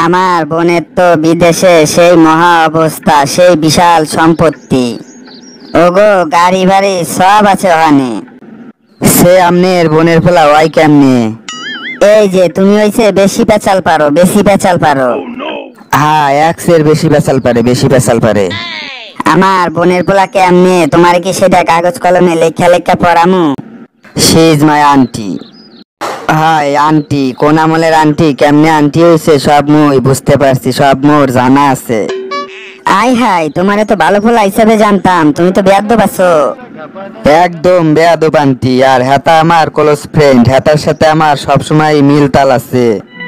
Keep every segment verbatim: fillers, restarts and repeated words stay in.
আমার বোনের তো বিদেশে সেই মহা অবস্থা, সেই বিশাল সম্পত্তি। ওগো গাড়ি বাড়ি সব আছে ওখানে। সে আমনের বোনের পোলা ওয়াই কেমনে? এই যে তুমি হইছে বেশি পেঁচাল পারো, বেশি পেঁচাল পারো। হ্যাঁ, একশের বেশি পেশাল পারে, বেশি পেশাল পারে। আমার বোনের পোলা কেমনে তোমার কি সেটা কাগজ কলমে লেখা লেখা পড়ামু? She is my aunty. Hi aunty, কোন আমলের আন্টি, কেমনে আন্টি হয়েছে সব মুই বুঝতে পারছি, সব মোর জানা আছে। আই হাই, তোমারে তো ভালো পোলা হিসাবে জানতাম, তুমি তো বেয়াদ্দপ আছো। একদম বেয়াদব আন্টি, আর হেতা আমার ক্লোজ ফ্রেন্ড, হেতার সাথে আমার সবসময় মিল তাল আছে,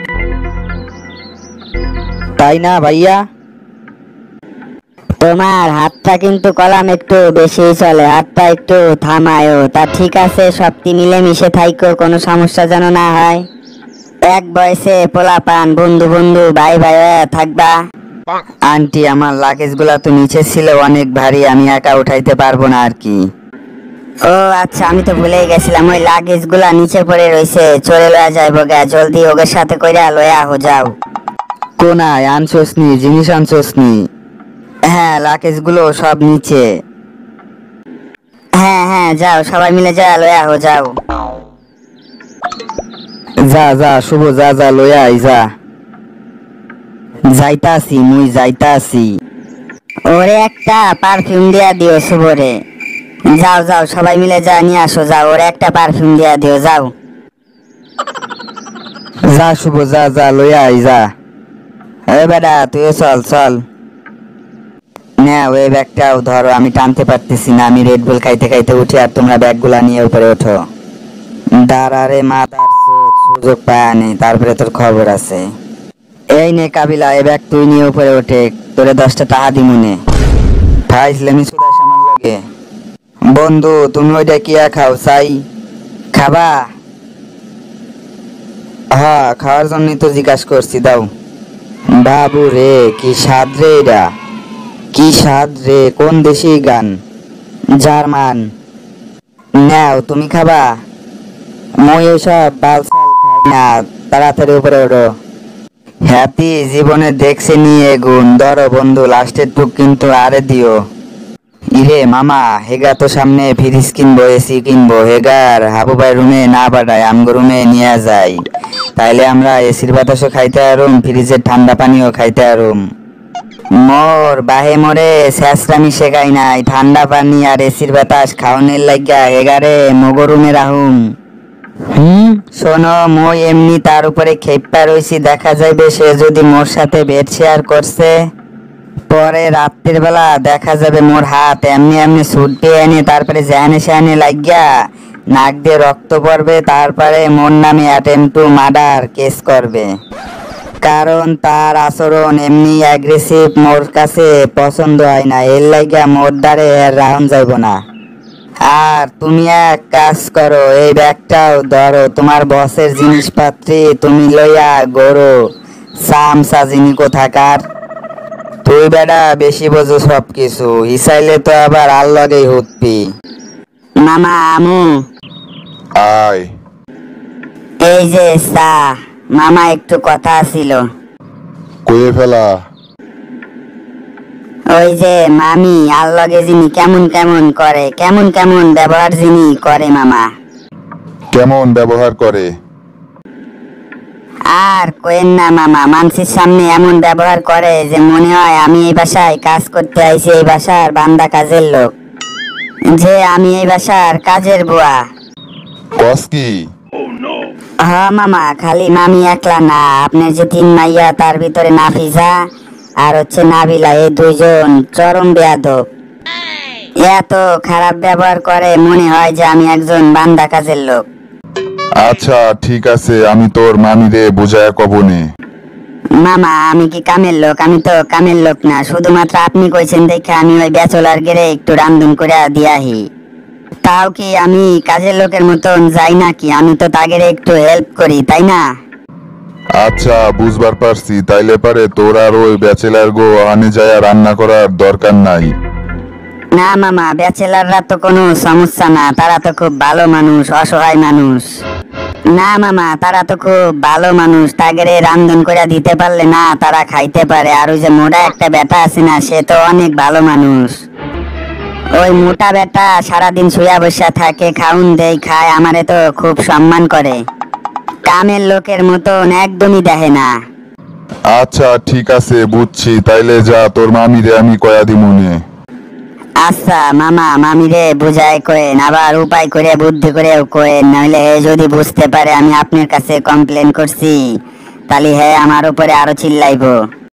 তাই না ভাইয়া? তোমার হাতটা কিন্তু কলাম একটু বেশি চলে, হাতটা একটু থামায়ও। তা ঠিক আছে, সবটি মিলে মিশে থাইকো, কোনো সমস্যা যেন না হয়। এক বয়সে পোলা পান, বন্ধু বন্ধু ভাই ভাই হয়ে থাকবা। আন্টি আমার লাগেজ গুলা তো নিচে ছিল, অনেক ভারী, আমি একা উঠাইতে পারবো না আর কি। ও আচ্ছা, আমি তো ভুলেই গেছিলাম, ওই লাগেজ গুলা নিচে পড়ে রইছে, চলে লয়া যাইবো গা, জলদি ওদের সাথে কইরা লয়া হো যাও। কোনায় আনছোস নি, জিনিস আনছোস নি? হ্যাঁ, লাগেজ গুলো সব নিচে। হ্যাঁ হ্যাঁ, যাও সবাই মিলে যা লয়া হো যাও। যা যা শুভ, যা যা লইয়া আই যা। যাইতাছি মুই, যাইতাছি। ওরে একটা পারফিউম দিয়া দিও শুভরে। যাও যাও সবাই মিলে যা নিয়ে আসো, যাও ওরে একটা পারফিউম দিয়া দিও, যাও। যা শুভ, যা যা লইয়া আই যা। এ বেটা তুইও চল চল। না ওই ব্যাগটাও ধরো, আমি টানতে পারতেছি না, আমি রেড বুল খাইতে খাইতে উঠি আর তোমরা ব্যাগগুলা নিয়ে উপরে ওঠো। দাঁড়ারে মাথার চোদ, সুযোগ পায় নেই, তারপরে তোর খবর আছে। এই নে কাবিলা, এই ব্যাগ তুই নিয়ে উপরে ওঠে, তোরে দশটা টাকা দিমুনে। ফাইজলামি সুদা সামান লাগে। বন্ধু তুমি ওইটা কি খাও চাই? খাবা? হ্যাঁ, খাওয়ার জন্যই তো জিজ্ঞাসা করছি, দাও। বাবু রে কি স্বাদ রে এরা, কি স্বাদ রে, কোন দেশি গান? জার্মান। নাও তুমি খাবা? মই এসব বালসাল খাই না, তাড়াতাড়ি উপরে ওঠো। হ্যাপি জীবনে দেখছে নিয়ে গুণ, ধরো বন্ধু লাস্টের টুক কিন্তু আরে দিও। ইরে মামা, হেগা তো সামনে ফ্রিজ কিনবো, এসি কিনবো, হেগার হাবু ভাই রুমে না পাঠায়, আমগো রুমে নিয়ে যাই, তাইলে আমরা এসির বাতাসও খাইতে আরুম, ফ্রিজের ঠান্ডা পানিও খাইতে আরুম। মোর বাহে মোরে শেষরামি শেখাই নাই, ঠান্ডা পানি আর এসির বাতাস খাওয়ানোর লাগিয়া হেগারে মগো রুমে রাহুম। হুম শোনো, মই এমনি তার উপরে খেপা রইছি, দেখা যাইবে সে যদি মোর সাথে বেড শেয়ার করছে, পরে রাত্রির বেলা দেখা যাবে মোর হাত এমনি এমনি সুট পেয়ে এনে তারপরে জ্যানে স্যানে লাগিয়া নাক দিয়ে রক্ত পড়বে, তারপরে মোর নামে অ্যাটেম্প টু মার্ডার কেস করবে, কারণ তার আচরণ এমনি অ্যাগ্রেসিভ, মোর কাছে পছন্দ হয় না, এর লাগিয়া মোর দ্বারে রাউন্ড যাইব না। আর তুমি এক কাজ করো, এই ব্যাগটাও ধরো, তোমার বসের জিনিসপাত্রি তুমি লইয়া গরো সামসা জিনি কোথাকার। তুই বেটা বেশি বোঝো সব কিছু, হিসাইলে তো আবার আর লগেই হুতপি। মামা আমু, আয়। এই যে চা। মামা একটু কথা ছিল। কয়ে ফেলা। ওই যে মামি আর লগে যিনি কেমন কেমন করে, কেমন কেমন ব্যবহার যিনি করে মামা। কেমন ব্যবহার করে? আর কোয়েন না মামা, মানুষের সামনে এমন ব্যবহার করে যে মনে হয় আমি এই বাসায় কাজ করতে আইছি, এই বাসার বান্দা কাজের লোক, যে আমি এই বাসার কাজের বুয়া। কস কি? হ্যাঁ মামা, খালি মামি একলা না, আপনার যে তিন মাইয়া তার ভিতরে নাফিজা আর হচ্ছে নাবিলা, এই দুইজন চরম বেয়াদব। এত খারাপ ব্যবহার করে মনে হয় যে আমি একজন বান্দা কাজের লোক। আচ্ছা ঠিক আছে, আমি তোর মামিরে বুঝায় কবনে। মামা আমি কি কামের লোক? আমি তো কামের লোক না, শুধুমাত্র আপনি কইছেন দেখে আমি ওই ব্যাচলার গেরে একটু রান্ধুন করে দিয়াহি। তাও কি আমি কাজের লোকের মতন যাই নাকি? আমি তো তাগেরে একটু হেল্প করি, তাই না? আচ্ছা বুঝবার পারছি, তাইলে পারে তোর আর ওই ব্যাচেলার গো আনে যায় রান্না করার দরকার নাই। না মামা, ব্যাচেলাররা তো কোনো সমস্যা না, তারা তো খুব ভালো মানুষ, অসহায় মানুষ। না মামা, তারা তো খুব ভালো মানুষ, তাগেরে রান্ধন করে দিতে পারলে না তারা খাইতে পারে। আর ওই যে মোটা একটা বেটা আছে না, সে তো অনেক ভালো মানুষ। ওই মোটা বেটা সারাদিন শুয়া বসা থাকে, খাউন দেই খায়, আমারে তো খুব সম্মান করে, কামের লোকের মতন একদমই দেখে না। আচ্ছা ঠিক আছে বুঝছি, তাইলে যা তোর মামিরে আমি কয়া দিমুনে। আচ্ছা মামা, মামিরে বুঝায় কয়েন, আবার উপায় করে বুদ্ধি করেও কয়েন, নইলে হে যদি বুঝতে পারে আমি আপনার কাছে কমপ্লেন করছি, তাহলে হে আমার উপরে আরো চিল্লাইবো।